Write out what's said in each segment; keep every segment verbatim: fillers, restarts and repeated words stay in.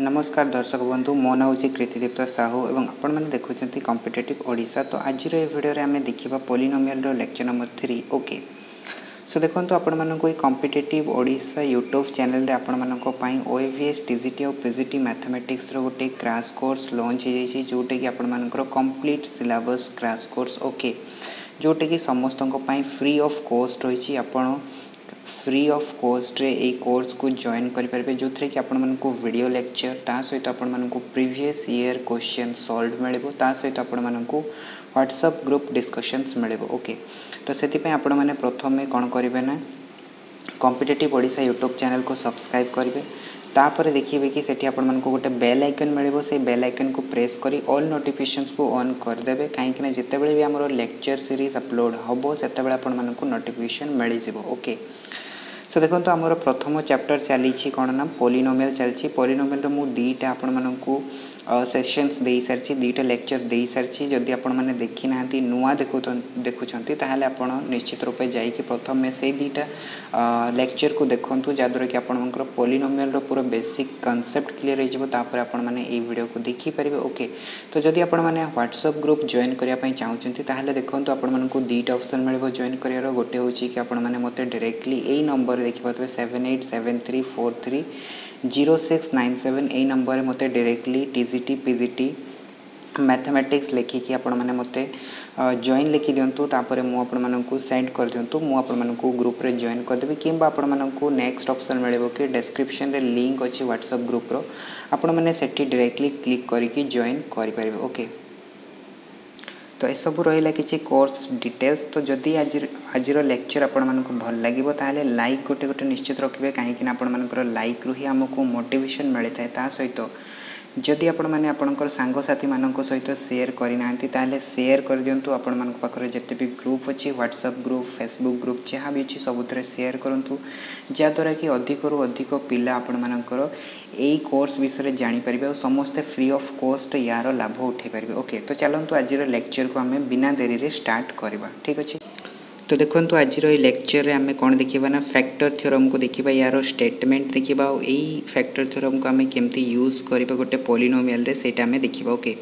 नमस्कार दर्शक बंधु मो ना हूँ कृतिदीप्त साहू और आपण मैंने देखुं कॉम्पिटिटिव ओडिशा। तो आज भिडियो आम देखा polynomial lecture number three. Okay so देखो आपण मानक कॉम्पिटिटिव ओडिशा यूट्यूब चैनल रे आपण मानक ओएवीएस टीजीटी और पीजीटी मैथमेटिक्स रो गोटे क्रैश कोर्स लॉन्च हो जाइए जोटा कि आपण मानकर complete syllabus crash course. Okay जोटा कि समस्त फ्री ऑफ कॉस्ट रही आपण फ्री ऑफ कॉस्ट रे ए कोर्स को जॉइन करेंगे जो थी कि आपण मानक वीडियो लेक्चर ता सहित आपण मानक प्रीवियस ईयर क्वेश्चन सॉल्व मिले ता सहित आपण मानक व्हाट्सएप ग्रुप डिस्कशंस मिले। ओके तो से आपण मैंने प्रथम कौन करेंगे ना कॉम्पिटिटिव ओडिशा यूट्यूब चैनल को सब्सक्राइब करेंगे तापर देखिए कि सेठी आपण मानक गोटे बेल आइकन मिले से बेल आइकन को प्रेस करी ऑल नोटिफिकेशंस को ऑन करदे कहीं जितेबाला भी आम लेक्चर सीरीज अपलोड हम से आपण मानक नोटिफिकेशन मिल जाए। ओके सो देखो तो आमर प्रथम चैप्टर चली कौन ना पॉलिनोमियल चलती पॉलिनोमियल मु दीटा आपण मानक सेशंस दे सारी दीटा लेक्चर दे सारी जदि आपण मैंने देखी ना नुआ देखु देखुं ताहले आपण निश्चित रूपे जाइए प्रथम से दीटा लेक्चर को देखूँ जहाँद्वारा कि आपर पॉलिनोमियल पूरा बेसिक कॉन्सेप्ट क्लियर होपर आपण मैंने ये वीडियो को देखिपारे। ओके तो जदि आपण मैंने व्हाट्सएप ग्रुप जॉइन करने चाहते ताहले देखो आपण मानक दीटा ऑप्शन मिले जॉइन कर गोटे हूँ कि आपण मैंने मत डायरेक्टली यही नंबर देखिए seven eight seven three four three zero six nine seven यही नंबर मत डायरेक्टली टीजीटी पीजीटी मैथमेटिक्स लिखिकी आपण मैंने मत जॉइन लिखि दिंतु तापर मुझे सेंड कर दिंतु मुझे ग्रुप रे जॉइन करदेवी कि आपण मानक नेक्स्ट ऑप्शन मिले कि डिस्क्रिप्शन रे लिंक अच्छी व्हाट्सएप ग्रुप रो आपण मैंने सेठी डायरेक्टली क्लिक करके जॉइन करें। ओके तो यह सब रहा कि कोर्स डिटेल्स। तो जदि आज आज लेक्चर आपण मानक भल लगे ताहले लाइक गोटे गोटे निश्चित रखिए कहीं आपण मानकर लाइक रु ही आमको मोटिवेशन मिलता है। ता सहित जदि आपण मैंने आपणकर सांगसाथी मानक सहित शेयर करना ताहले शेयर कर दिंतु आपण मानक पाखरे जिते भी ग्रुप अच्छी व्हाट्सएप ग्रुप फेसबुक ग्रुप जहाँ भी अच्छी सबुत शेयर करूँ जहाँद्वारा कि अधिक रु अधिक पिला आपण मानकर यही कोर्स विषय जानीपर और समस्ते फ्री ऑफ कॉस्ट यार लाभ उठे पारे। ओके तो चलतु आज लेक्चर को आम बिना देरी रे स्टार्ट करवा। ठीक अच्छे तो देखो आज लेक्चर रे आम कौन देखा ना फैक्टर थ्योरम को देखा यार स्टेटमेंट देखा और यही फैक्टर थ्योरम को आम केमती यूज करवा गोटे पॉलिनोमियल रे सेटा आम देखा। ओके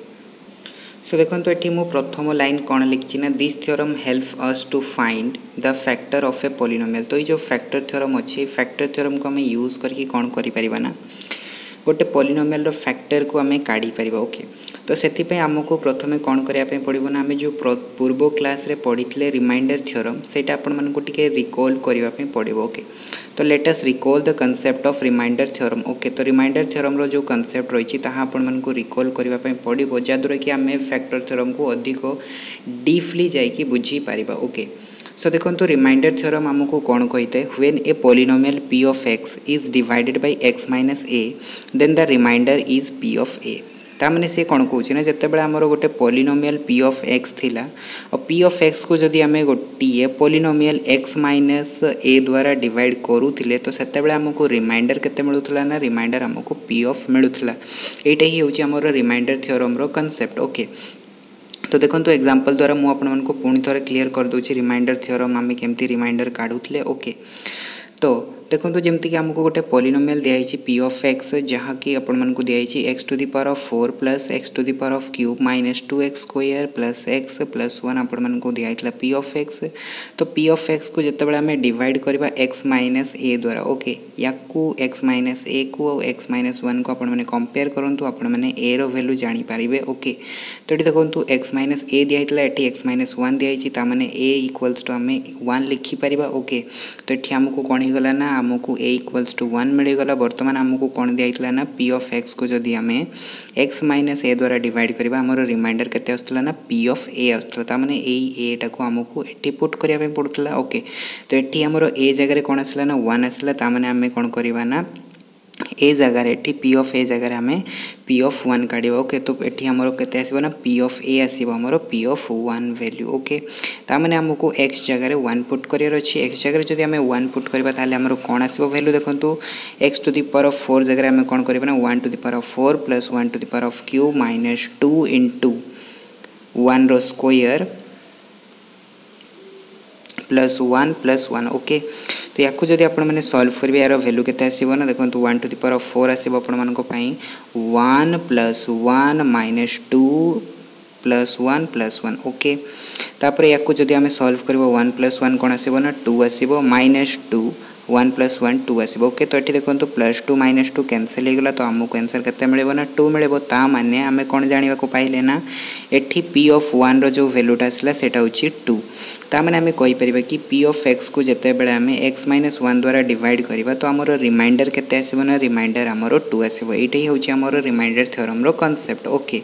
सो देखो ये मु प्रथम लाइन कौन लिखी ना this theorem help us to find the factor of a polynomial. तो ये जो फैक्टर थ्योरम अच्छी फैक्टर थ्योरम को आम यूज करके कौन करिपरिबा ना गोटे पॉलिनोमियल रो फैक्टर को आम काढ़ी पारिबा। ओके तो से आमको प्रथम कौन करने पड़ो ना आम जो पूर्व क्लास रे पढ़ी रिमाइंडर थ्योरम सेटा आपण मानक टिके रिकॉल करने पड़ो। ओके तो let us recall the concept of remainder theorem. Okay तो रिमाइंडर थ्योरम रो जो कंसेप्ट रही ताहा आपण मानक रिकॉल करने पड़ो जहाँद्वारा कि आम फैक्टर थ्योरम को अधिक डीपली जाइए बुझी पारिबा। ओके सो देखो तो रिमाइंडर थ्योरम आमको कौन कही है when a polynomial p of x is divided by x minus a then the remainder is p of a। तामने से कौन कौन ना जिते बड़े आमर गोटे पॉलिनोमियल p ऑफ x थिला और p ऑफ x को जदि आम गोटे पॉलिनोमियल x माइनस a द्वारा डिवाइड करूले तो सेते बड़े आमको रिमाइंडर केते मिलुथला ना रिमाइंडर आमको p ऑफ मिलुथला। एटा ही होची आमर रिमाइंडर थ्योरम रो कांसेप्ट। ओके तो देखो तो एग्जांपल द्वारा मु आपण मानको पुणी थोड़े क्लियर कर दूची रिमाइंडर थ्योरम आम केमती रिमाइंडर काढ़ुले। ओके तो देखो तो जमती कि आमको गोटे पॉलिनोमियल दिखाई पी ऑफ एक्स जहाँ कि आपण मानक दिखाई x to the power of four plus x to the power of cube minus two x square plus x plus one आपण मानक दिखाई पी ऑफ एक्स। तो पी ऑफ एक्स को जिते आम डिवाइड करवा एक्स माइनस ए द्वारा। ओके या एक्स माइनस ए को एक्स माइनस वन को आपने कंपेयर करूँ आपण मैंने ए रो वैल्यू जानीपारे। ओके तो ये देखो एक्स माइनस ए दिखाई ये एक्स माइनस वन दिखाई ताने ए इक्वल्स टू आम वन लिखिपर। ओके तो ये आमको कौन होगा ना आमको ए इक्वल्स टू वन मिलगला। बर्तमान आमको कौन दिखाई ना पी ऑफ एक्स को जदि आम एक्स माइनस ए द्वारा डिवाइड करवा आमर रिमाइंडर केते आसुतला ना पी ऑफ ए आसुतला ताने ए एटा को आमको एटी पुट करने पड़ुतला। ओके तो ये आमर ए जगह कौन आसला ना वन आसला ताने आम कौन करवा ना ए जगार एटी पी ऑफ ए जगार आम पी ऑफ वन काढ़ा। ओके तो ये आमर केते आसीबो ना पी ऑफ ए आसीबो आमर p of one value. Okay तामाने आमको एक्स जगार वन पुट करार अच्छी एक्स जगार जदि आम वन पुट करबा ताले आमर कौन आसीबो वैल्यू देखंतु x to the power of four जगार आम कौन करबा ना one to the power of four plus one to the power of cube minus two into one रो square plus one plus one okay. तो या जदि आपण मैंने सॉल्व करेंगे यार वैल्यू केते आसीबो ना देखो one to the power of four आसीबो आपण मानको पई one plus one minus two plus one plus one okay. तापर या जदि आम सॉल्व करबो वन प्लस वन कौन आसीबो ना टू आसीबो minus two one plus one two आसीबो ओके। तो ये देखो plus two minus two cancel हो गला तो आमको आंसर केते मिलेबो ना टू मिलेबो। ता माने आमे कोन जानिबा को पाइले ना एठी p ऑफ वन रो जो वैल्यूटा आसला सेटा होची टू। ता माने आमे कहि परिबा कि p ऑफ x को जते बेले आमे x माइनस वन द्वारा डिवाइड करबा तो हमरो रिमाइंडर केते आसीबो ना रिमाइंडर हमरो टू आसीबो। एटाई होची हमरो रिमाइंडर थ्योरम रो कांसेप्ट ओके।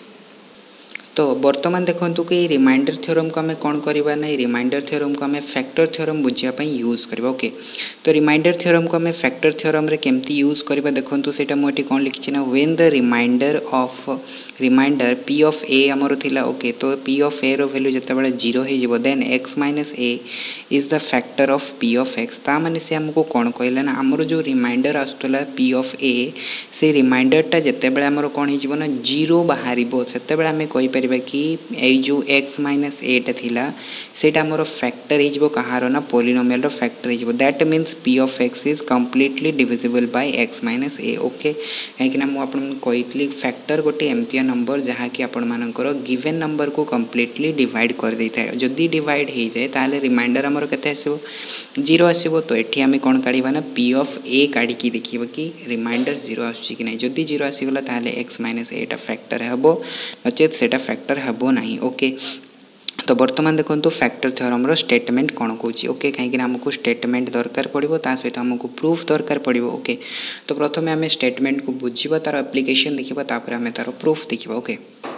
तो वर्तमान देखो कि रिमाइंडर थ्योरम को आम कौन करवा ना रिमाइंडर थ्योरम को आम फैक्टर थ्योरम बुझापी यूज करवा ओके। तो रिमाइंडर थ्योरम को आम फैक्टर थ्योरम रे केमती यूज करवा देखो सेटा मुझे कौन लिखी ना when the remainder of remainder p of a आमर थिला ओके। तो p ऑफ a रो वैल्यू जते बेले जीरो हो then x minus a is the factor of p of x। ता माने से हमको कौन कहला ना आमर जो रिमाइंडर आसुला p ऑफ a से रिमाइंडरटा जते बेले आमर कौन हो ना जीरो बाहरिबो सेते बेले आम कहि कि ए जो x माइनस एटा थिला सेटा हमर फैक्टर हिजबो कहारो ना पॉलिनोमियल रो फैक्टर हिजबो that means p of x is completely divisible by x minus a okay. काहेकि ना मु आपन कहितली फैक्टर गोटे एमतिया नंबर जहा कि आपन मानकर गिवन नंबर को कंप्लीटली डिवाइड कर देता है। जदि डिवाइड हो जाए ताले रिमाइंडर हमर केते आसीबो जीरो आसीबो। तो एठी हम कोन काढिबा ना p ऑफ a काढी कि देखिबा कि रिमाइंडर जीरो आछी कि नै। जदि जीरो आसीगला ताले x माइनस a टा फैक्टर हबो नचेत सेटा फैक्टर हबो नहीं ओके। तो वर्तमान देखो फैक्टर थ्योरम रो स्टेटमेंट कौन कौन ओके कहीं आमको स्टेटमेंट दरकार पड़ो ता सहित आमको प्रूफ दरकार पड़ो ओके। तो प्रथम आम स्टेटमेंट को बुझा तार एप्लिकेशन देखा तापर आम तार प्रूफ देखा ओके।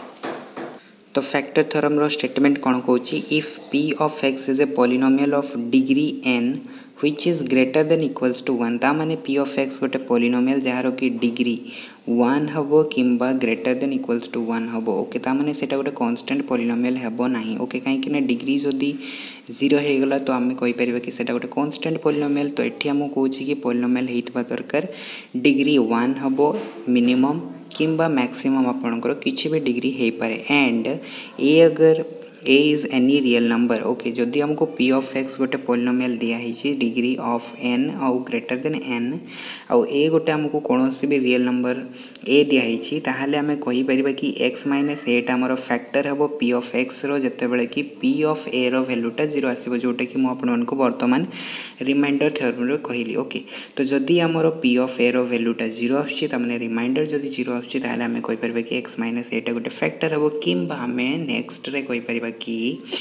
तो फैक्टर थ्योरम रो स्टेटमेंट कौन कौन if p of x is a polynomial of degree n which is greater than equals to one ता माने p of x गोटे पॉलिनोमियल जार कि डिग्री वन हबो किंबा greater than equals to one हबो ओके। ता माने सेटा गोटे कांस्टेंट पॉलिनोमियल हबो नाही ओके। काहे कि ना डिग्री जदी जीरो हो गला तो आम कहि परिबा कि सेटा गोटे कांस्टेंट पॉलिनोमियल। तो एठी हम कहूची कि पॉलिनोमियल हेइतबा दरकार डिग्री वन हबो मिनिमम किंबा मैक्सिमम आपनकर किछि भी डिग्री हे पारे एंड ए अगर a is any real number okay. जदि हमको p ऑफ x गोटे पॉलिनोमियल दिया है डिग्री ऑफ n आउ ग्रेटर देन n आउ a गोटे हमको कौन सी भी रियल नंबर a दिया है ताहले आमे कहि परिबा कि x माइनस a टा हमर फैक्टर हबो p ऑफ x रो जते बेले कि p ऑफ a रो वैल्यूटा जीरो आसीबो जोटा कि मु आपन को वर्तमान रिमाइंडर थ्योरम रो कहिली ओके। तो जदि हमर p ऑफ a रो वैल्यूटा जीरो आछि त माने रिमाइंडर जदि जीरो आछि ताहले आमे कहि परिबा कि x माइनस a टा गोटे फैक्टर हबो किंबा आमे नेक्स्ट रे कहि परिबा कि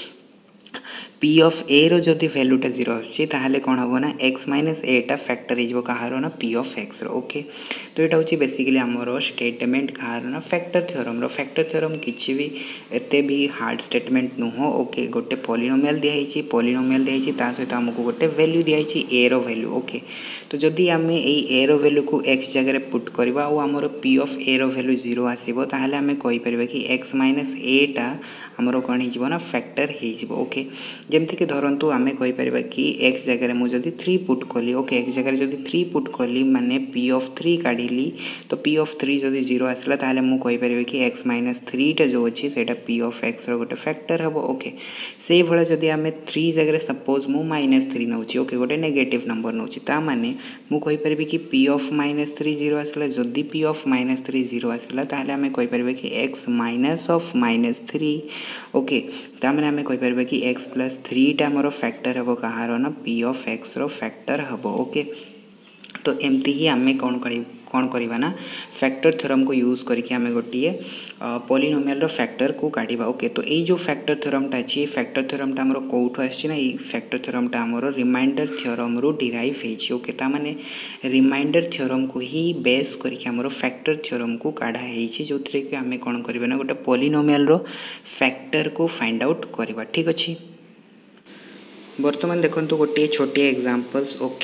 p ऑफ a रो जदि वैल्यूटा जीरो आछि ताहले कोन हबो ना x माइनस a टा फैक्टर हिजबो कहारो ना p ऑफ x रो ओके। तो एटा होची बेसिकली हमरो स्टेटमेंट कहारो ना फैक्टर थ्योरम रो। फैक्टर थ्योरम किछि भी एते भी हार्ड स्टेटमेंट नु हो ओके। गोटे पॉलिनोमियल दिया हिची पॉलिनोमियल दिया हिची ता सहित हमको गोटे वैल्यू दिया हिची a रो वैल्यू ओके। तो जदि आमे एई a रो वैल्यू को x जगह रे पुट करबा और हमरो p ऑफ a रो वैल्यू जीरो आसीबो ताहले हमें कहि परबा कि x माइनस a टा हमरो कोन हिजबो ना फैक्टर हिजबो ओके। जेमति कि धरंतु आमे कहि परबा कि x जगह रे मु जदि थ्री पुट कली ओके x जगह रे जदि थ्री पुट कली माने p ऑफ थ्री काढिली तो p ऑफ थ्री जदि जीरो आसला ताहले मु कहि परबा कि x माइनस थ्री टा जो अछि सेटा p ऑफ x रो गोटे फैक्टर हबो ओके। सेही भला जदि आमे थ्री जगह रे सपोज मु माइनस थ्री नउची ओके गोटे नेगेटिव नंबर नउची ता माने मु कहि परबी कि p of minus three zero आसला जदि p of minus three zero आसला ताहले आमे कहि परबा कि x minus of minus three okay. ता माने आमे कहि परबा कि x प्लस थ्री टा हमरो फैक्टर हबो कहारो ना p ऑफ x रो फैक्टर हबो ओके। तो एमती ही आमे कौन करी कौन करिबा ना फैक्टर थ्योरम को यूज करके आमे गोटिए पॉलिनोमियल रो फैक्टर को काढिबा ओके। तो ए जो फैक्टर थ्योरम टा अछि फैक्टर थ्योरम टा हमरो कोठो आछि ना ए फैक्टर थ्योरम टा हमरो रिमाइंडर थ्योरम रो डिराइव हेछि ओके। ता माने रिमाइंडर थ्योरम को ही बेस करके हमरो फैक्टर थ्योरम को काढा हेछि जोथरे कि आमे कोन करिबा ना गोटे पॉलिनोमियल रो फैक्टर को फाइंड आउट करिबा ठीक अछि। वर्तमान देखो गोटे छोटे एग्जांपल्स ओके।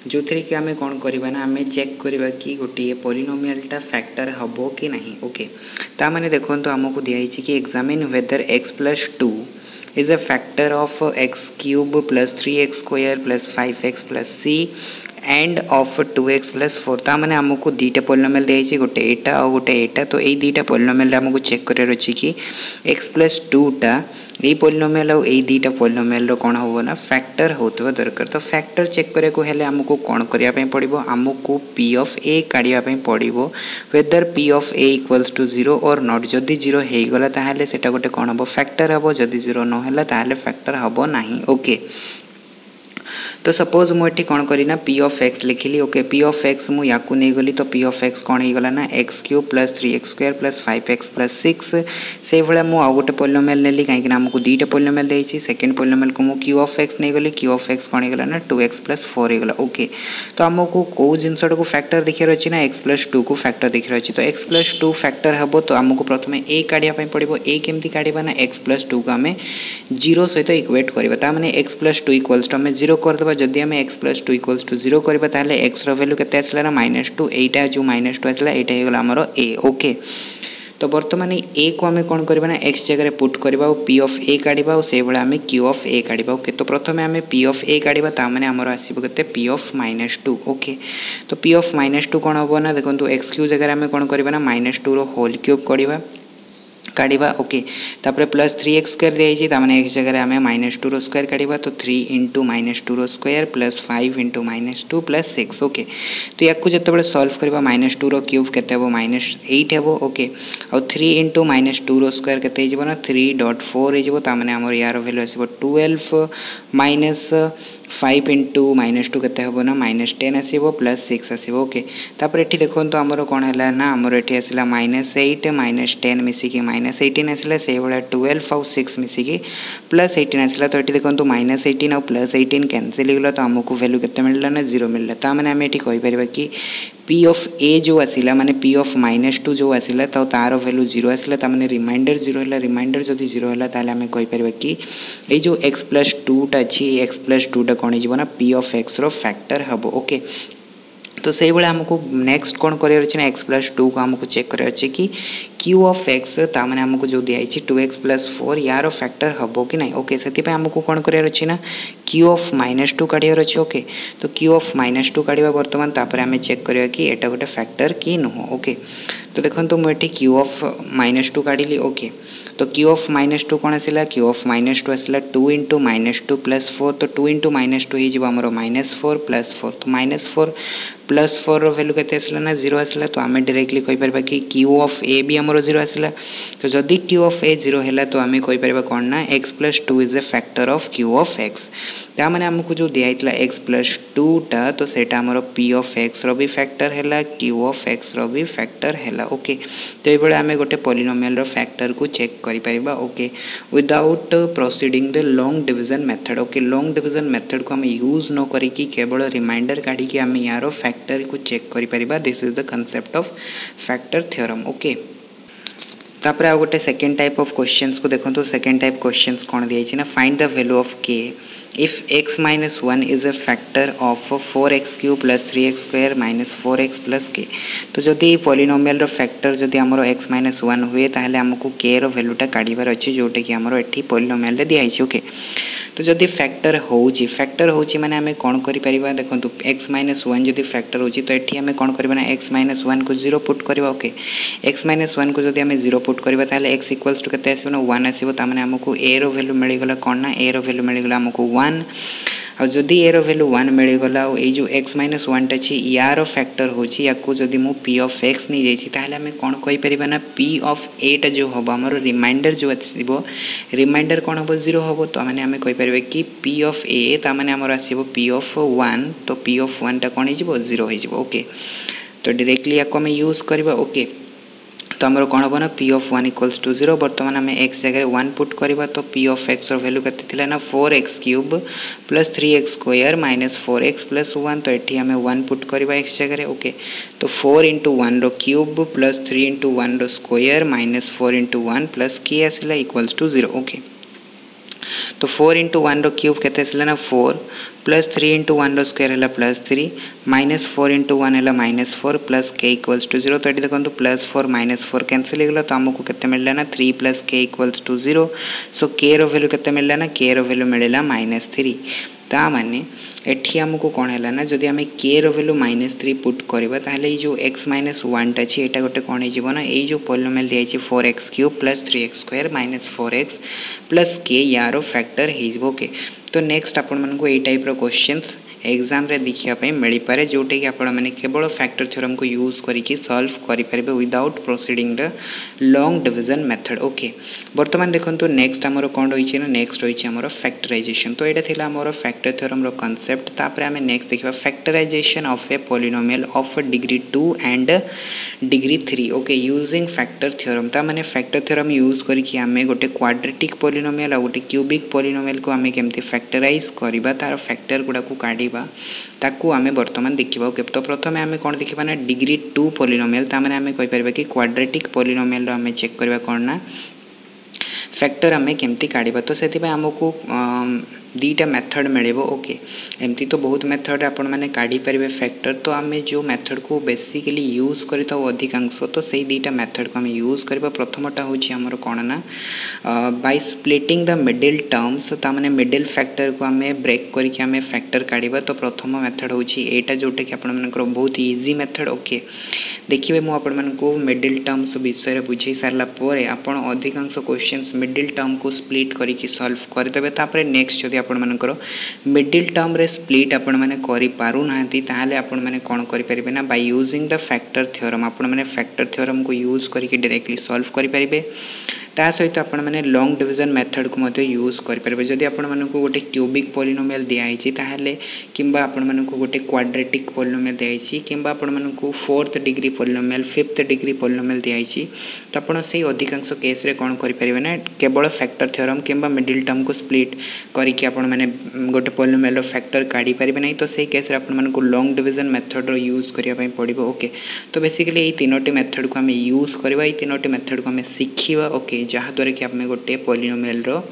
जो थी कि आम कौन करवा ना आम चेक करवा कि गोटे पॉलिनोमियलटा फैक्टर हम कि नहीं। ओके ता माने देखो आमको दिखाई कि examine whether x plus two is a factor of x cube plus three x square plus five x plus सी and of two x plus four ता मैंने आमको दुईटा पॉलिनोमियल दिखाई गोटे एटा और गोटे एटा तो ये दुईटा पॉलिनोमियल आमको चेक करार अच्छी कि एक्स प्लस टूटा ये पॉलिनोमियल और ये दुईटा पॉलिनोमियल कौन हम ना फैक्टर होता दरकार। तो फैक्टर चेक करने आमको कौन करने पड़ो आमको पी ऑफ ए काढ़ापी पड़ो whether p of a equals to zero और नॉट जदि जीरो हो गला ताहले सेटा गोटे कौन हम फैक्टर हम जदि जीरो नहला ताहले फैक्टर हम नहीं। ओके तो सपोज मुझे कौन करना पी ऑफ एक्स लिखिली। ओके पी ऑफ एक्स मुझे या नहीं गली तो पी ऑफ एक्स कौन हो गला ना x cube plus three x square plus five x plus six से भाया मुझे आउ गोटे पॉलिनोमियल नेली कहीं आमको दुईटा पॉलिनोमियल देती सेकेंड पॉलिनोमियल को मुझे क्यू ऑफ एक्स नहीं गली क्यू ऑफ एक्स कौन हो गला ना टू एक्स प्लस फोर होगा। ओके तो आमको कौ जिनटा को फैक्टर देखार अच्छी ना एक्स प्लस टू को फैक्टर देखार अच्छी तो एक्स प्लस टू फैक्टर हम तो आमको प्रथम ए काढ़ापी पड़ो ए केमती काढ़ा ना एक्स प्लस टू को आम जीरो सहित इक्वेट करवा मैंने x plus two equals to आम जीरो करदे जदि आम x plus two equals to zero करवा ताहले एक्स रैल्यू के आसला ना माइनस टू एटा जो माइनस टू आसला एटा हो गला आमर ए। ओके तो बर्तमान ए को आम कौन करवा ना एक्स जगह पुट करवा और पी ऑफ ए काढ़ा और से भाई आम क्यू ऑफ ए काढ़ा। ओके तो प्रथम आम पी ऑफ ए काढ़ा ताने आमर आसो के p of minus two. Okay तो पी ऑफ माइनस टू कौन हम ना देखो एक्स क्यू जगह आम कौन करवा ना माइनस टू रोल क्यूब करवा काढ़ा। ओके तापर प्लस थ्री एक्स स्क्वायर दिखाई ताने एक्स जगह आम माइनस टू रो स्क्वायर काढ़ा तो थ्री इंटू माइनस टू रो square plus five into minus two plus six. Okay तो या जो सल्व करवा माइनस टू रो क्यूब के माइनस एट हे। ओके आउ थ्री इंटू माइनस टू रो स्क्वायर के ना थ्री डट फोर होने आम यार भैल्यू आस twelve minus five into minus two के ना माइनस टेन आसो प्लस सिक्स आसो। ओके तापर ये देखो आमर कौन है ना आमर ये आसला माइनस एट माइनस टेन मिसिकी माइनस एटीन आसला से भाया ट्वेल्व आउ सिक्स मिसिकी प्लस एटीन आसला तो ये देखो माइनस एटीन आउ प्लस एटीन कैनसल होगा तो आमको वैल्यू के मिलला ना जीरो मिलला तो मैंने आम ये कहीपर कि पी ऑफ ए जो आसला माने पी ऑफ माइनस टू जो आसला तो तार वैल्यू जीरो आसला ताने रिमाइंडर जीरो है रिमाइंडर जदि जीरो है ताहले आम कहीपर कि ये जो एक्स प्लस टूटा अच्छी एक्स प्लस टूटा कौन हो पी ऑफ एक्स रो फैक्टर हम। ओके तो से भाई आमको नेक्स्ट कौन करार अच्छे ना एक्स प्लस टू को आमको चेक करार अच्छे कि क्यू ऑफ एक्स ताने आमको जो दिखाई टू एक्स प्लस फोर यार फैक्टर हम कि नहीं। ओके से आमको कौन करार अच्छे ना क्यू ऑफ माइनस टू काढ़ार अच्छे। ओके तो क्यू ऑफ माइनस टू काढ़ा बर्तमान तापर आम चेक करवा कि एटा गोटे फैक्टर कि नुह। ओके तो देखो तो मुझे क्यू ऑफ माइनस टू काढ़ी। ओके तो क्यू ऑफ माइनस टू कौन आसला क्यू ऑफ माइनस टू आसला two into minus two plus four तो टू इंटू माइनस टू हो माइनस फोर प्लस फोर तो minus four plus four value के आसला ना जीरो आसला तो आम डायरेक्टली कहीपर कि क्यू ऑफ ए भी आमर जीरो आसला तो जदि क्यू ऑफ ए जीरो है तो आम कहीपर कौन ना x plus two is a factor of q of x ताने आमको जो दिखाई एक्स प्लस टूटा तो सेटा आमर पी ऑफ एक्स रो भी फैक्टर है क्यू ऑफ एक्स रो भी फैक्टर है। ओके तो ये आम गोटे पॉलिनोमियल रो फैक्टर को चेक करें। Okay without proceeding the long division method. Okay long division method को आम यूज न करिकी केवल रिमाइंडर काढ़ी आम यार फैक्टर को चेक करें। This is the concept of factor theorem. Okay तापर आ गोटे सेकेंड टाइप ऑफ क्वेश्चंस को देखो तो सेकेंड टाइप क्वेश्चंस कौन दिखाई ना find the value of k if x minus one is a factor of four x cube plus three x square minus four x plus k तो जदि polynomial रो factor जदि आमर एक्स माइनस वन हुए ताहले आमको के रो वैल्यूटा काढ़ार अच्छे जोटा कि आमर एठी पॉलिनोमियल दिखाई। ओके तो जदि फैक्टर होची फैक्टर होची माने आमे कौन करि परिबा देखंतु एक्स माइनस वन जदि फैक्टर होची तो एठी आमे कौन करबा ना एक्स माइनस वन को जीरो पुट करबा। ओके एक्स माइनस वन को जदि आमे जीरो पुट करबा ताले एक्स इक्वल्स टू केते आसीबो ना वन आसीबो ता माने हमको ए रो वैल्यू मिली गला कोन ना ए रो वैल्यू मिली गला हमको वन आ जदि ए रो वैल्यू वन मिली गला ए जो एक्स माइनस वन टा छी यार फैक्टर होची याको जदि मु पी ऑफ एक्स नहीं जाईची ताले आमे कोन कहि परिबा ना पी ऑफ ए टा जो हबो हमर रिमाइंडर जो आसीबो रिमाइंडर कोन हबो जीरो हबो तो माने आमे कहि परिबा कि पी ऑफ ए ता माने हमर आसीबो पी ऑफ वन तो पी ऑफ वन टा कोन हे जिवो जीरो हे जिवो। ओके तो डायरेक्टली याको आमे यूज करबा। ओके तो आमर कौन हम ना p of one equals to zero बर्तमान आम एक्स जगह वन पुट करवा तो पी ऑफ एक्स वैल्यू के ना four x cube plus three x square minus four x plus one तो ये आम वन पुट करवा एक्स जगह। ओके तो फोर इंटू वन रो cube plus three into one रो square minus four into one plus k आसला equals to zero. Okay तो फोर इंटू वन क्यूब के ना four plus three into one square है plus three minus four into one है minus four plus k equals to zero. तो ये देखो plus four minus four cancel होगा तो आमको के मिलला ना three plus k equals to zero. So k रो वैल्यू के मिलला ना के रो वैल्यू मिलला माइनस थ्री। ता माने एठी आमको कौन है ना जदि आम के रो वैल्यू माइनस थ्री पुट करवा ताहले जो एक्स माइनस वन टा अच्छी गोटे कौन हो ना ये जो पॉलिनोमियल दिखाई four x cube plus three x square minus four x plus k यार फैक्टर हो के। तो नेक्स्ट आपण मानक यही टाइप रो क्वेश्चंस एग्जाम रे देखिया मिल पारे जोटे कि आपण मैंने केवल फैक्टर थ्योरम को यूज करके सॉल्व करें without proceeding the long division method. Okay बर्तमान देखो नेक्स्ट आमर कौन रही ना नेक्स्ट रही आमर फैक्टराइजेशन। तो यहाँ था आमर फैक्टर थ्योरम रो कांसेप्ट। तापर आम नेक्स्ट देखा factorization of a polynomial of degree two and degree three. Okay using factor theorem ता माने फैक्टर थ्योरम यूज करके आम गोटे क्वाड्रेटिक पॉलिनोमियल और गोटे क्यूबिक पॉलिनोमियल को आम केमती फैक्टराइज करवा तार फैक्टर गुड़ा को काढ़ा ताकू आमे बर्तमान देखा। ओके तो प्रथम आम कौन देखा ना डिग्री टू पॉलिनोमियल ताने आम कहीपर कि क्वाड्रेटिक पॉलिनोमियल आम चेक करवा कौन ना फैक्टर आम केमती काढ़ा। तो से आमको दीटा मेथड मिले। ओके एमती तो बहुत मेथड आपण मैंने काढ़ी पारे फैक्टर। तो आम जो मेथड को बेसिकली यूज करता अधिकांश तो से दीटा मेथड को आम यूज करवा। प्रथमटा हूँ आमर कौन ना by splitting the middle terms ताने मिडिल फैक्टर को आम ब्रेक करके आम फैक्टर काढ़ा। तो प्रथम मेथड हूँ यहाँ जोटा कि आपर बहुत इजी मेथड। ओके देखिए मुझे मिडिल टर्म्स विषय बुझे सारापर आपड़ अधिकांश क्वेश्चंस मिडिल टर्म को स्प्लिट करके सॉल्व करदे। तापर नेक्स्ट जब आपण मानकर मिडिल टर्म रे स्प्लिट आपण माने करि पारु नाहंती ताहाले आपण माने कोन करि परिबे ना by using the factor theorem आपण माने फैक्टर थ्योरम को यूज करके डायरेक्टली सॉल्व करि परिबे। ता सहित आपण माने लॉन्ग डिवीजन मेथड को मते यूज करि परिबे। जदि आपण मानकु गोटे क्यूबिक पॉलिनोमियल दिया आइछि ताहाले किंबा आपण मानकु गोटे क्वाड्रेटिक पॉलिनोमियल दिया आइछि किंबा आपण मानकु fourth degree polynomial fifth degree polynomial दिया आइछि तो आपण से अधिकांश केस रे कोन करि परिबे ना केवल फैक्टर थ्योरम किंबा मिडिल टर्म को स्प्लिट करके आपण माने गोटे पॉलिनोमियल रो फैक्टर काढ़ी परिबे नै। तो से केस रे आपण मानकु लॉन्ग डिवीजन मेथड रो यूज करिया पई पड़िबो। ओके तो बेसिकली ए तीनोटी मेथड को हमें यूज करबा ए तीनोटी मेथड को हमें शिखिबा। ओके जहाँ द्वारा कि आम गोटे पॉलिनोमियल रो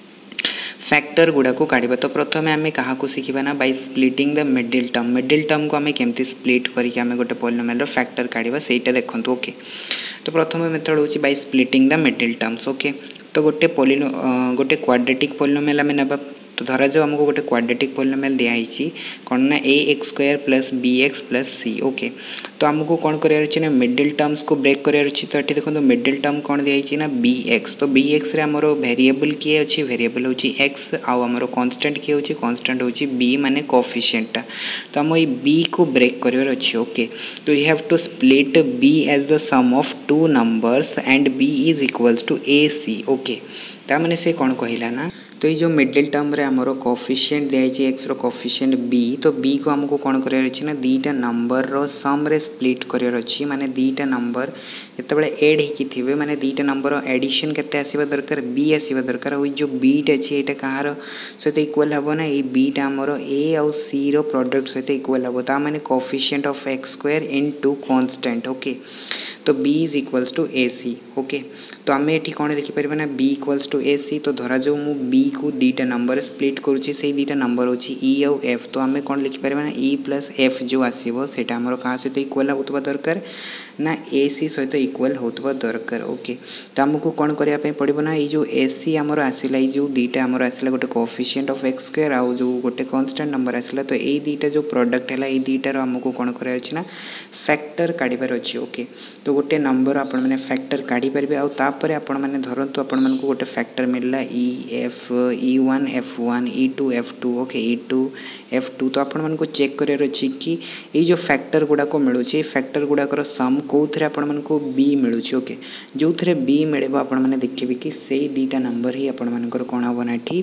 फैक्टर गुड़ा को काढ़ा। तो प्रथम आम क्या शिखा ना by splitting the middle term middle term को आम केमती स्प्लिट करके आम गोटे पॉलिनोमियल रो फैक्टर काढ़ा सेटा देखो। ओके तो प्रथम मेथड हूँ by splitting the middle terms. Okay तो गोटे पॉलिनो गोटे क्वाड्रेटिक पॉलिनोमियल आम ना तो धरा जाओ आमको गोटे क्वाड्रेटिक पॉलिनोमियल दिखाई कौन ना a x square plus b x plus c. Okay तो आमको कौन करार अच्छे ना मिडिल टर्म्स को ब्रेक करार अच्छी। तो ये देखो मिडिल टर्म कौन दिखाई ना बी एक्स। तो बी एक्स रे आमर वेरिएबल किए अच्छी वेरिएबल हूँ एक्स आउ आमर कांस्टेंट किए हूँ कांस्टेंट हूँ बी माने कोएफिशिएंट। तो आम ये बी को ब्रेक करार अच्छी। ओके तो you have to split b as the sum of two numbers and b is equals to a c. Okay तार से कौन कहला ना तो ये जो मिडिल टर्म रे आमर कोएफिशिएंट दिखाई एक्स रो कोएफिशिएंट बी तो बी को आमको कौन करार अच्छी ना दीटा नंबर रो सम रे स्प्लिट करार अच्छी। माने दीटा नंबर जितेबाला एड होती माने दीटा नंबर एडिशन केते आसीबा दरकार बी आसीबा दरकार। और जो बीट अच्छी यहाँ कहार सहित इक्वल हम ना ये बीटा आमर ए आउ सी रो प्रोडक्ट सहित इक्वल हम ता माने coefficient of x square into constant. Okay तो b is equals to a c. Okay तो आम ये कौन लिखिपर ना b equals to a c. तो धरा जो मु b को दीटा नंबर स्प्लिट करुच्ची से दीटा नंबर होची e आउ f। तो आम कौन लिखिपर ना e प्लस एफ जो आसो से क्या सहित इक्वल होता दरकार ना ए सी सहित इक्वल होता दरकार। ओके तो आमको कौन करने पड़ो ना ये जो ए सी आमर आसला ये जो दीटा आमर आसला गोटे कोएफिशिएंट ऑफ एक्स स्क्वायर आउ जो गोटे कांस्टेंट नंबर आसला तो ये दीटा जो प्रोडक्ट है ये दीटार आमको कौन करार अच्छी ना फैक्टर काढ़ार अच्छी। ओके तो गोटे नंबर आपण मैंने फैक्टर काढ़ी पारे आउ तापर आपण मैंने धरतु आपण मानक गोटे फैक्टर मिलला e f e one f one e two f two. Okay e two f two तो आपण मानक चेक करार अच्छी कि ये जो फैक्टर गुड़ाक मिलूँ फैक्टर गुड़ाकर सम कौन आपण मानक बी मिलूँ। ओके जो थे बी मिले आपण मैंने देखिए कि से दीटा नंबर ही आपण मानकर कौन हम ना ये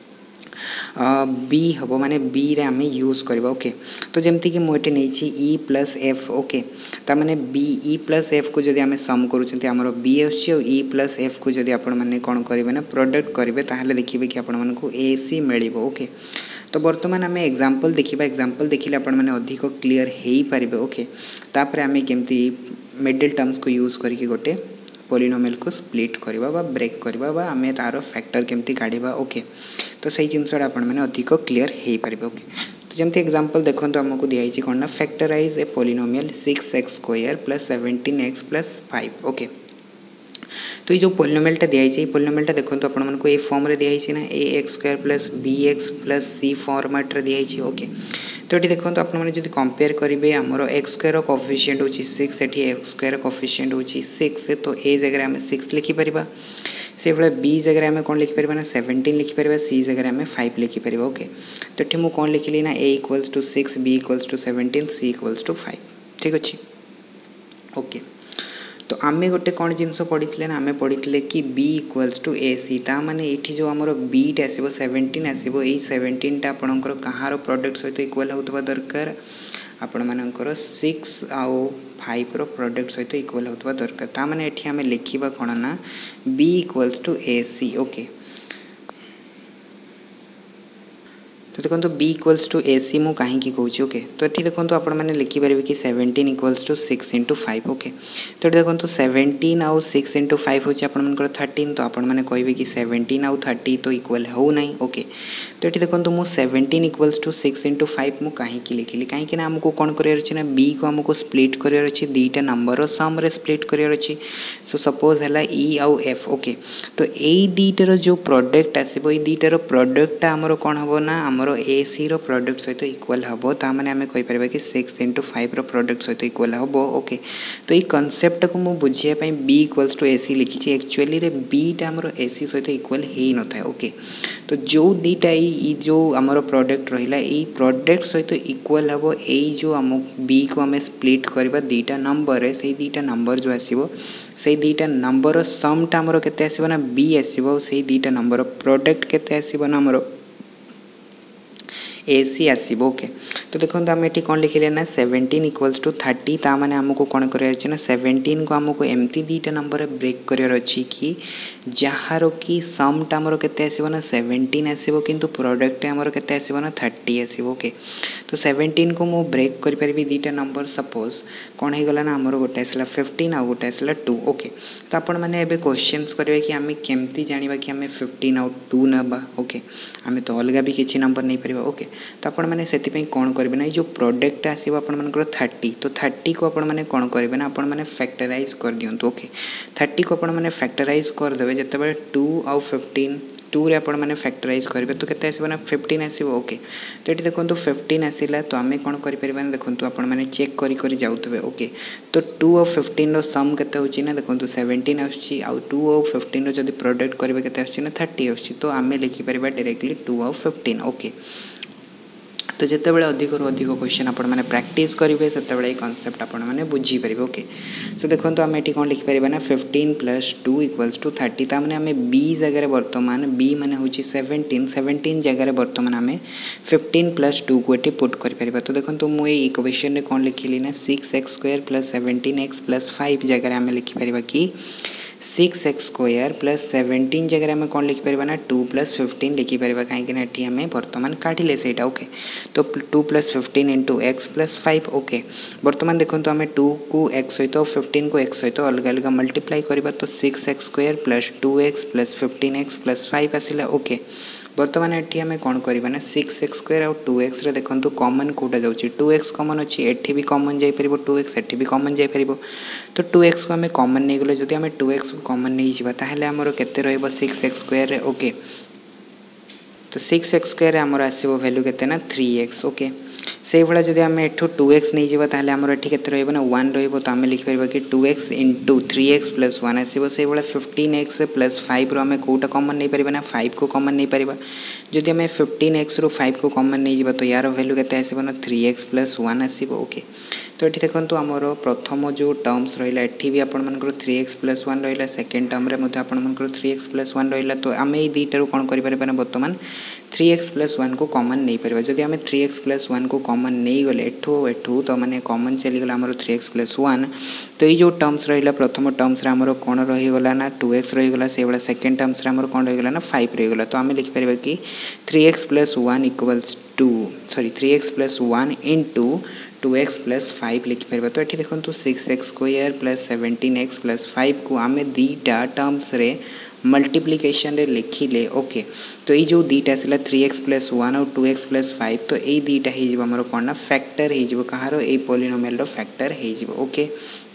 बी हम माने बी रे आम यूज करवा। ओके तो जमती कि मुझे नहीं ई प्लस एफ। ओके ताने बी ई प्लस एफ को जब आम सम कर बी आर ई प्लस एफ को जब आपण मैंने कौन करेंगे ना प्रोडक्ट करेंगे ताहले देखिए कि आपण मानक ए सी मिल। ओके तो बर्तमान आम एग्जांपल देखा एग्जांपल देखिले आपण मैंने अधिक क्लीयर हो पारे। ओके तापर आम केमती मिडिल टर्म्स को यूज करके गोटे पॉलिनोमियल को स्प्लिट करवा बा ब्रेक करवा बा आमे तार फैक्टर केमती काढ़ा ओके तो सही जिनसा आपण मैंने अधिक क्लीयर हो पारे ओके तो जमती एग्जांपल देखो आमको दिखाई कौन ना factorize a polynomial six x square plus seventeen x plus five okay तो ये जो पॉलिनोमियलटा दिखाई पॉलिनोमियलटा देखो आपको ये फॉर्म रे दिखाई ना a x square plus b x plus c format रे दिखाई ओके तो ये देखो आपने कंपेयर करेंगे आमर एक्स स्क्वायर कोफिशिएंट हो सिक्स एटी एक्स स्क्वायर कोफिशिएंट हो सिक्स तो ए जगह आम सिक्स लिखिपर से भाई बी जगह आम कौन लिखिपर ना सेवेन्टीन लिखिपर सी जगह आम फाइव लिखिपर ओके तो ये मुझे कौन लिखिली ना a equals to six b equals to seventeen c equals to five ठीक अच्छे ओके तो आम गोटे कौन जिनस पढ़ी ना आम पढ़ी कि b equals to a c ता माने ये जो आमर बीट आसो सेवेन्टीन आसो ये सेवेन्टीन टा आपणकर कहाँ प्रोडक्ट सहित इक्वल होता दरकार आपण मानकर सिक्स आउ फाइव रो प्रोडक्ट सहित इक्वल होता दरकार ता माने एठी आम लिखा कौन ना b equals to a c okay तो देखो b equals to a c मुझे कहीं कौच ओके तो ये देखो आप लिखिपारे कि seventeen equals to six into five okay तो ये देखो सेवेन्टीन आउ सिक्स इंटू फाइव हूँ आपर थर्टीन तो आपने कहे कि सेवेन्टीन आउ थर्टी तो इक्वल हो ना ओके तो ये देखो मुझे seventeen equals to six into five मुझे कहीं लिखिली कहीं आमको कौन करार ना बी को आमको स्प्लिट करार अच्छे दुईटा नंबर सम स्प्लिट करार अच्छे सो सपोज है ई आउ एफ ओके तो यही दुईटार जो प्रोडक्ट आसो ये दुईटार प्रोडक्टा आमर कौन हम ना आम ए सी रो प्रोडक्ट सहित इक्वल हम ताने आम कहीपर कि सिक्स इंटू फाइव रो प्रोडक्ट सहित इक्वल हम ओके तो ये कनसेप्ट को मुझे बुझापी b equals to a c लिखी एक्चुअली रे बीटा आमर ए सी सहित इक्वल हो न था ओके तो जो दीटा ये जो आमर प्रोडक्ट रहा ये प्रोडक्ट सहित इक्वल हम यही जो आम बी को आम स्प्लिट करवा दुईटा नंबर से दुईटा नंबर जो आसो से दुईटा नंबर समटा आमर केते आसो ना बी आसो से दुईटा नंबर प्रोडक्ट केते आसो ना आमर ए सी आसो ओके तो देखो आम ये कौन लिखिले ना सेवेन्टीन इक्वल्स टू थर्टी ता माने आमको कौन करार ना सेवेन्टीन को आमको एमती दुईटा नंबर ब्रेक करार अच्छी कि जार कि समटा आमर केते आसो ना सेवेन्टीन आसो किंतु प्रोडक्ट आमर केते आसो ना थर्टी आसो ओके तो सेवेन्टीन को मु ब्रेक कर पारि दुईटा नंबर सपोज कौन हो गला ना आमर गोटे आसला फिफ्टीन आउ गोटे आसला टू ओके तो आपण मैंने एबे क्वेश्चंस करेंगे कि आम केमती जानिबा कि आम फिफ्टीन आउ टू नबा ओके आम तो अलग भी किसी नंबर नहीं पारिबा ओके तो आपण मैंने से कौन करेंगे ना जो प्रोडक्ट आसो आपर थर्टी तो थर्टी को आपण मैंने कौन करेंगे ना आपण मैंने फैक्टराइज कर दिंतु ओके थर्टी को आपण मैंने फैक्टराइज करदे जिते टू आउ फिफ्टीन टू रे आपण मैंने फैक्टराइज करेंगे तो केते आसो ना फिफ्टीन आसो ओके तो ये देखो फिफ्टीन आसला तो आम कौन करें देखो आपण मैंने चेक करी करी जाऊे ओके तो टू आउ फिफ्टीन सम केते होची ना देखो सेवेन्टीन आउची आउ टू आउ फिफ्टीन जब प्रोडक्ट करेंगे केते आउची ना थर्टी आउची तो आम लिखिपर डायरेक्टली टू आउ फिफ्टीन ओके तो जिते बड़े अधिक रू अधिक क्वेश्चन आपण मैंने प्रैक्टिस करेंगे से कनसेप्ट आपण मैंने बुझीपारे ओके सो देखो आम ये कौन लिखिपर ना fifteen plus two equals to thirty ताने आम बी जगह बर्तमान बी माने हूँ सेवेन्टीन सेवेन्टीन जगह बर्तमान आम फिफ्टीन प्लस टू को ये पुट कर तो देखो मुझे इक्वेशन में कौन लिखिली ना six x square plus seventeen x plus five जगह आम लिखिपर कि six x square plus seventeen जगह आम कौन लिखिपर ना टू प्लस फिफ्टीन लिखिपर कहीं आम बर्तमान काढ़िले से ओके तो two plus fifteen into x plus five okay बर्तमान देखो आम टू को एक्स सहित फिफ्टीन को एक्स सहित अलग अलग मल्टीप्लाई करवा तो six x square plus two x plus fifteen x plus five आसला ओके बर्तमान ये आम कौन करवा ना सिक्स एक्स स्क्वायर आउ टू एक्स देखो कॉमन कौटा जाऊँगी टू एक्स कॉमन अच्छी एठी भी कॉमन जापर टू एक्स एठी भी कॉमन जापर तो टू एक्स को आम कॉमन नहीं गले जब आम टू एक्स को कॉमन नहीं जावा ताहले आमर केते रहिबो सिक्स एक्स स्क्वायर ओके तो सिक्स एक्स स्क्वायर आमर आसो भैल्यू केते ना थ्री एक्स ओके से भाया जब आम एठू टू एक्स नहीं जावा ताहले आमर एठी केते रहिबो ना वन रहिबो तो आम लिखिपर कि two x into three x plus one आसो से भाया फिफ्टीन एक्स प्लस फाइव रो आम कौटा कॉमन नहीं पारिबा ना फाइव को कॉमन नहीं पारिबा जदि आम फिफ्टीन एक्स रो फाइव को कॉमन नहीं जावा तो यार भैल्यू केते आसो ना थ्री एक्स प्लस वन आसो ओके तो ये देखो आमर प्रथम जो टर्म्स रहा एठी भी आपण मानकर थ्री एक्स प्लस वन रहा सेकेंड टर्म रे मध्य आपण मानकर थ्री एक्स प्लस वन रहा तो आम ये दुईटार कौन करें बर्तमान थ्री एक्स प्लस वन को कॉमन नहीं पारिबा जदि आम थ्री एक्स प्लस वन को कॉमन नहीं गले एठू एठू तो माने कॉमन चलीगला आमर थ्री एक्स प्लस वन तो ये जो टर्म्स रहा प्रथम टर्म्स आमर कौन रहीगला ना टू एक्स रहीगला से भाया सेकेंड टर्म्स आमर कौन रहीगला ना फाइव रहीगला तो आम लिखिपर कि three x plus one equals to sorry three x plus one into two x plus five लिखिपर। तो ये देखो six x square plus seventeen x plus five को आम दीटा टर्म्स रे मल्टीप्लिकेशन रे लिखिले। ओके तो ये जो दीटा आसला थ्री एक्स प्लस वन और टू एक्स प्लस फाइव तो ये दीटा हो कौन ना फैक्टर हो कहार ये पॉलिनोमियल रो फैक्टर हो। ओके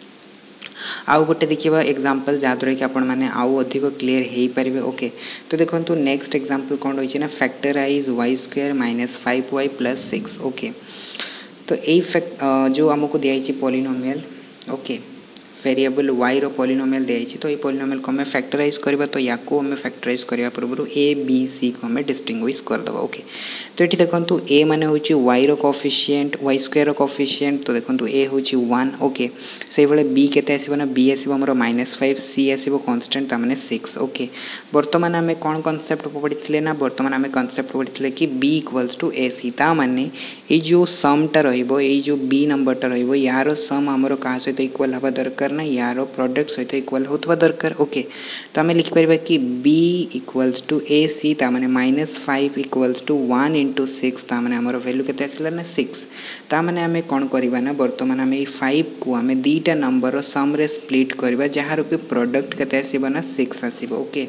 आउ गोटे देखिए एग्जांपल जहाँद्वारा कि आपण मैंने आउ अधिक क्लीयर हो पारे। ओके तो देखो नेक्स्ट एग्जांपल कौन रही है ना factorize y square minus five y plus six. Okay तो यही फैक्ट जो आमको दिखाई पॉलिनोमियल ओके वेरिएबल वाई रो पॉलिनोमियल दिखाई तो ये पॉलिनोमियल को हमें फैक्टराइज करबा तो या को हमें फैक्टराइज करबा पूर्व ए बी सी को हमें डिस्टिंग्विश करदबा। ओके तो ये देखो ए माने होची वाई रो कोएफिशिएंट वाई स्क्वायर रो कोएफिशिएंट तो देखो ए होची वन। ओके से बेले बी केते आसीबो ना बी आसीबो हमरो माइनस फाइव सी आसीबो कांस्टेंट ता माने सिक्स। ओके वर्तमान हमें कौन कांसेप्ट पढ़िथिले ना वर्तमान हमें कांसेप्ट पढ़िथिले कि b equals to a c ता माने ए जो सम टा रहइबो ए जो बी नंबर टा रहइबो यारो सम हमरो का सहित इक्वल हबा दरकार ना यार प्रोडक्ट सहित इक्वल होता दरकार। ओके तो आम लिखिपर कि b equals to a c ताने minus five equals to one into six ताने आमर वैल्यू के आसला ना सिक्स ताने आम कौन करवा ना बर्तमान आम फाइव को आम दीटा नंबर सम रे स्प्लिट करवा जार कि प्रोडक्ट के आसो ना सिक्स आसो। ओके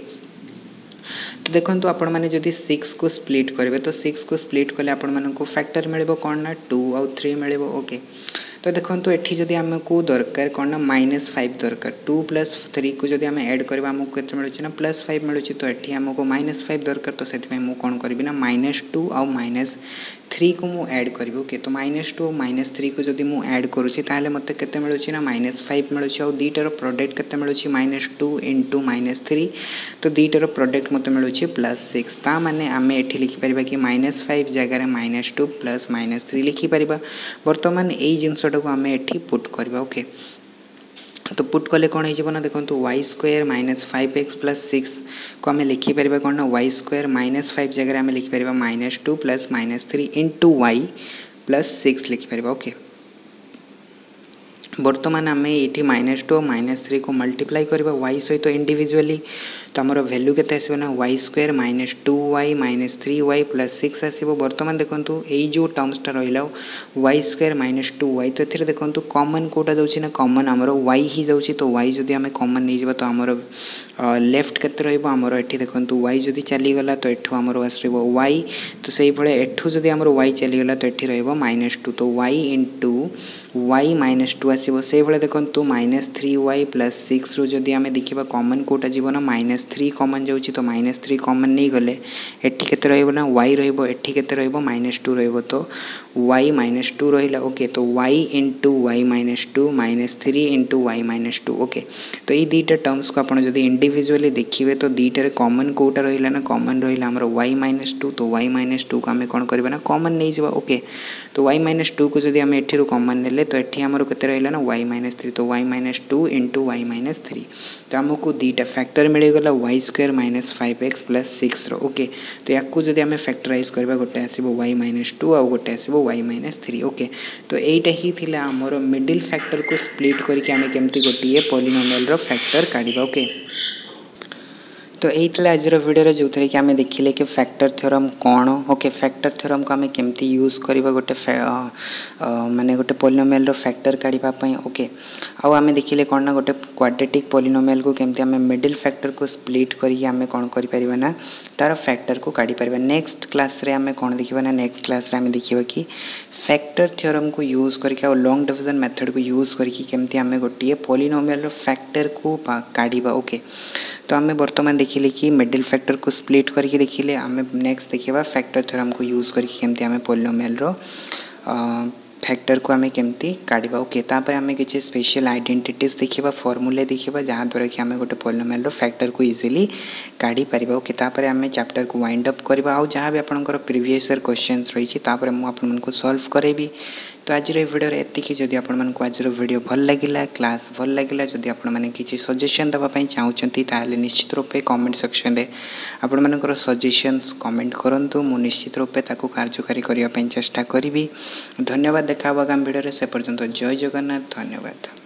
तो देखो आपण मैंने जदि सिक्स को स्प्लिट करेंगे तो सिक्स को स्प्लिट कले आपण मानक फैक्टर मिले कौन ना टू आउ थ्री मिले। ओके तो देखो ये जदि आमको दरकार कौन ना माइनस फाइव दरकार टू प्लस थ्री को जब आम एड करवा आमको के मिलूँ ना प्लस फाइव मिलूँ तो ये आमको माइनस फाइव दरकार तो से कौन करी ना माइनस टू आउ माइनस थ्री को मुझे एड करी। ओके तो माइनस टू माइनस थ्री को जब मुझे एड करुँची ताले मत के मिलूँ ना माइनस फाइव मिलूँ और दीटार प्रोडक्ट के मिलूँ minus two into minus three तो दीटार प्रोडक्ट मत मिलूँ प्लस सिक्स ता माने आम ये लिखिपर कि माइनस फाइव जगार minus two plus minus three लिखिपर। बर्तमान यही जिनटा को आम ये पुट करवा। ओके तो पुट कले कौन हो ना देखो y square minus five x plus six को आम लिखिपर कौन ना वाई स्क्वायर माइनस फाइव जगह आम लिखिपर minus two plus minus three into y plus six लिखिपर। ओके बर्तमान आम ये माइनस टू माइनस थ्री को मल्टीप्लाई करवा वाई सहित इंडिविजुअली तो आमर वैल्यू के आसो ना y square minus two y minus three y plus six आसो। बर्तमान देखो यही जो टर्म्सटा रहा y square minus two y तो ये देखो कॉमन कोटा जाऊँगी ना कॉमन आमर वाई ही जाऊँगी तो वाई जदि आम कॉमन नहीं जावा तो आमर लेफ्ट के रमर ये देखो वाई जदि चलीगला तो एठू आमर आसो वाई तो से भाई एठू जदि आमर वाई चलीगला तो ये माइनस टू तो y into y minus two आसो से भाई देखो minus three y plus six रु जदि आम देखा कॉमन कोटा जीव ना माइनस थ्री कॉमन जाऊँगी तो माइनस थ्री कॉमन नहीं गले एटी केते रहइबो ना वाई रहिबो एटी केते रहइबो माइनस टू रहिबो तो वाई माइनस टू रहिला। ओके तो y into y minus two minus three into y minus two. Okay तो ये दुईटा टर्म्स को आपड़ जब इंडिविजुअली देखिए तो दुईटार कॉमन कोटा रहा ना कॉमन रहा आमर वाई माइनस टू तो वाई माइनस टू को आम कौन करवा ना कॉमन नहीं जावा। ओके तो वाई माइनस टू को जब आम एठी कॉमन नेले तो ये आमर के रहा ना वाई माइनस थ्री तो y minus two into y minus three तो आमको दुईटा फैक्टर मिलगला y square minus five x plus six रो। ओके तो या जब आम फैक्टराइज करवा गोटे आसो वाई माइनस टू आउ गोटे आसो वाई माइनस थ्री। ओके तो यहीटा ही थी आमर मिडिल फैक्टर को स्प्लिट करके आम केमती गोटे पॉलिनोमियल रो फैक्टर काढ़ा। ओके तो यही आज भिडियो जो थे कि आम देखिले कि फैक्टर थ्योरम कौन। ओके फैक्टर थ्योरम को आम केमती यूज करवा गोटे माने गोटे पॉलिनोमियल रो फैक्टर काढ़ापी। ओके आउ आम देखिले कौन ना गोटे क्वाड्रेटिक पॉलिनोमियल को केमती आम मिडिल फैक्टर को स्प्लिट करके आम कौन कर ना तार फैक्टर को काढ़ी पार। नेक्स्ट क्लास रे आम कौन देखा ना नेक्स्ट क्लास रे आम देखा कि फैक्टर थ्योरम को यूज करके आ लॉन्ग डिविजन मेथड को यूज करके केमती आम गोटे पॉलिनोमियल रो फैक्टर को काढ़ा। ओके तो आम बर्तमान देखिले कि मिडिल फैक्टर को स्प्लिट करके देखिले आम नेक्स्ट देखा फैक्टर थ्योरम को यूज करके केमती आम पॉलिनोमियल रो फैक्टर को आम केमती काढ़ा। ओके तापर आम किसी स्पेशल आइडेंटिटीज देखा फॉर्मूला देखा जहाँद्वारा कि आम गोटे पॉलिनोमियल रो फैक्टर को इजिली काढ़ी पार। ओके तापर आम चैप्टर को वाइंड अप करवा आउ जहाँ भी आपंकर प्रीवियस ईयर क्वेश्चंस रही तापर मुझे सॉल्व करेबी। तो आज भिडियो एतिकी जदि आपको आज भिडियो भल लगे क्लास भल लगे जदि आपने किसी सजेशन देवाई चाहते ताले निश्चित रूपे कमेंट सेक्शन में आपण मानकर सजेशंस कमेंट करूँ मु निश्चित रूपे ताकू कार्यकारी करने चेष्टा करी। धन्यवाद देखा आगामी भिडियो से पर्यंत जय जगन्नाथ धन्यवाद।